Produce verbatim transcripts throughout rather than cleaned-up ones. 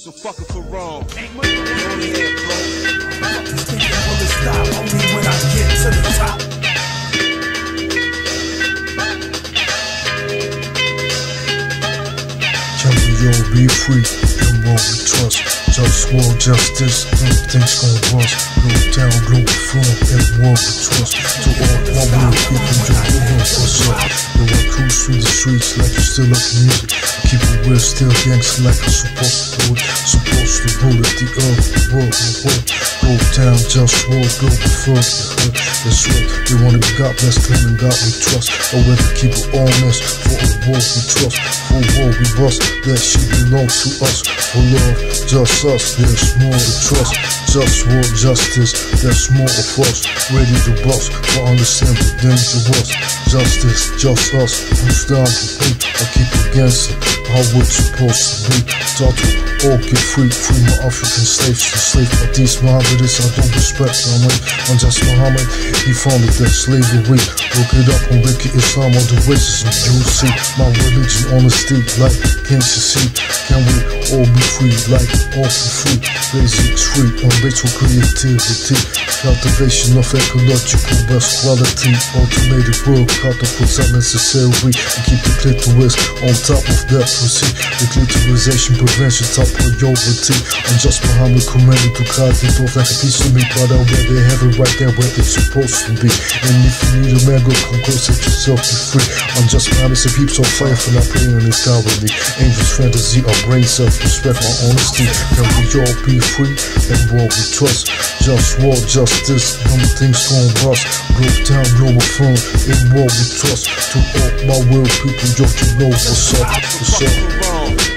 So fuck it for wrong. Will it stop only when I get to the top? Can we all be free in what we trust? Just war, justice, nothing's gonna bust. Global town, global form, and war we trust. To all my real people, you know what's up. Yo, I cruise through the streets like you still love music. Keep it real, still gangsta like I'm supposed to do it. Supposed to rule it, the earth, the world, the world. Global town, just war, global first, the hood. That's right, they wanna be God bless, claiming God we trust. Or whether keep it honest, for a war we trust. For a war we bust, that shit belongs to us. For love, just us, there's more to trust. Just war, justice, there's more of us. Ready to bust, but understand the dangerous. Justice, just us, who's down to hate or keep against it. How it's supposed to be. Thought we all get free, free my African slaves to slave. But these Mohammedists I don't respect, I mean, I'm just Muhammad, he founded that slavery. Look it up on Wiki Islam or the racism, you'll see. My religion, honesty, like, can't you see? Can we all be free, like, all for free? Basics free, unbridled creativity. Cultivation of ecological best quality. Automated work, catapults unnecessary. And keep the clitoris on top of that pussy. The clitorisation prevention, top priority. I'm just Muhammad commanded to cut it off like a piece of meat. But out where they have it right there where it's supposed to be. And if you need a man, go come go set yourself be free. I'm just Muhammad, some peeps on fire for not playing in this cowardly. Angels fantasy, our brain self-respect, my honesty. Can we all be free and what we trust? Just war, justice, nothing's gonna bust. Global town, global fun, in what we trust. To all my real people, yo, you know what's up, what's up.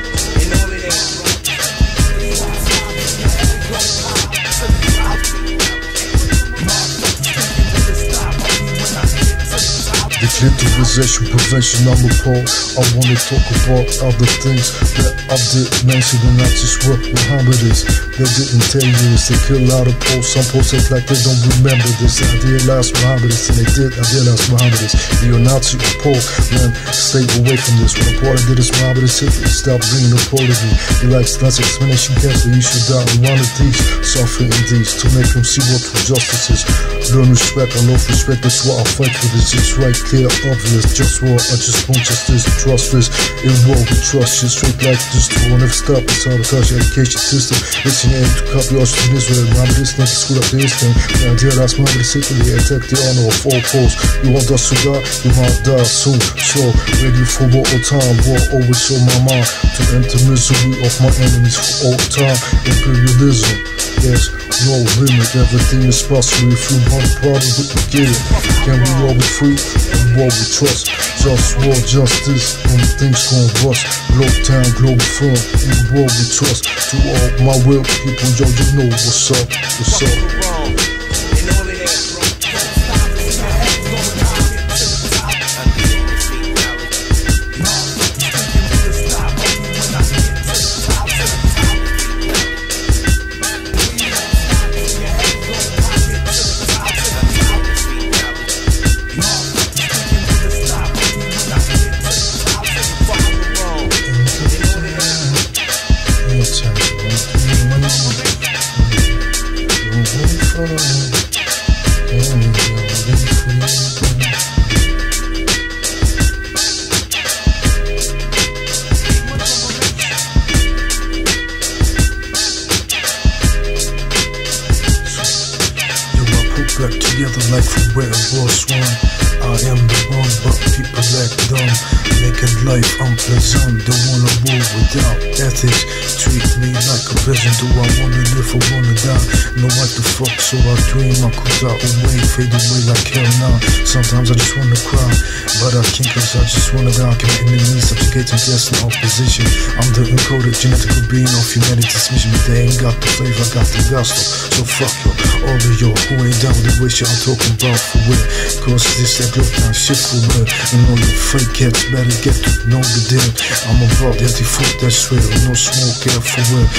Clitorisation prevention, I'm appalled. I wanna talk about other things that I did mention, and not just what Mohammedists. They didn't tell you this, they kill out of posts. Some posts act like they don't remember this. I realized Mohammedists, and they did, I realized Mohammedists. You're a Nazi or Pole, man, stay away from this. When part of did is Mohammedists hit me, stop bringing apology. He likes Nazi explanation cancer, you should die in one of these. Suffer in these, to make them see what true justice is. Learn respect, I love respect, that's why I fight for this. It's right, clear, obvious, just war, I just want justice, trust this. In war we trust shit, straight like this, to will never stop. It's how to touch your education system. Listen in to copy us from Israel. Mohammedists never screwed up this thing. And here that's Mohammedists secretly attack the honor of all foes. You want us to die, you might die soon. So, ready for war all time, war always on my mind. To end the misery of my enemies for all time. Imperialism, there's no limit, everything is possible. If you want a problem, we can get it. Can we all be free and what we trust? Just war, justice, and things gon' bust. Global town, global fun, and what we trust. To all my real people, yo, you know what's up, what's up. Back together like from where it was one. I am the one, but people act dumb, making life unpleasant. Don't wanna move without ethics. Treat me like a peasant. Do I wanna live or wanna die? No what the fuck, so I dream I could die away, fade away like hell now. Sometimes I just wanna cry, but I can't, cause I just wanna die. Can enemies subjugating guess no opposition. I'm the encoded genetical being of humanity's mission, but they ain't got the flavor, I got the gospel. So fuck you, all of you who ain't down with the way shit I'm talking about for real. Cause this that glove time shit for real. And all you fake cats better get to know the deal. I'm about that foot that's real, no smoke air for real.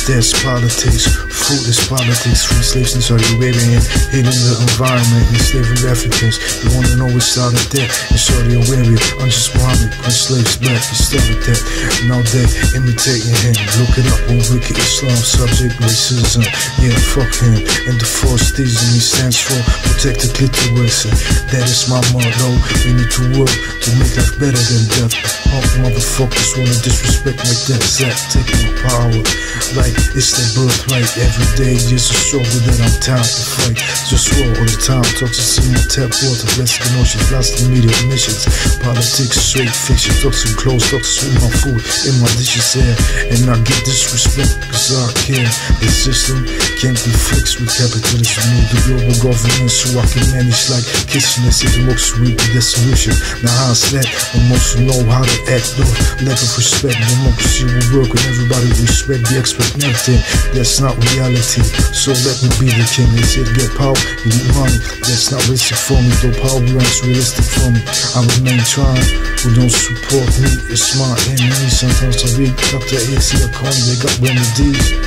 That's politics, food is politics. Free slaves in Saudi Arabia and hitting the environment, enslaving Africans. You wanna know what started that? In Saudi Arabia, unjust Muhammad punched slaves back, he started that. Now they imitating him, look it up on Wicked Islam, subject racism. Yeah, fuck him. And the first season he stands for protect the clitoris. That is my motto. We need to work to make life better than death. Punk motherfuckers wanna disrespect like that. Zach taking my power like it's their birthright. Every day just a struggle that I'm time to fight. Just roll all the time, talk to see my tap water, blessed emotions, lost in media missions. Politics, straight fiction, talks and clothes, talks with my food in my dishes here. And I get disrespect cause I care. The system can't be fixed with capitalism. Need the global governance so I can manage like kitchen. It's the most with the solution. Now how's that? I must know how to act though. Lack of respect, democracy will work when everybody respect the expert and everything. That's not reality. So let me be the king. They say to get power, you need money. That's not realistic for me. Though power runs realistic for me. I remain trying. Who don't support me, it's my enemy. Sometimes I read Doctor A C, I call me, they got remedies.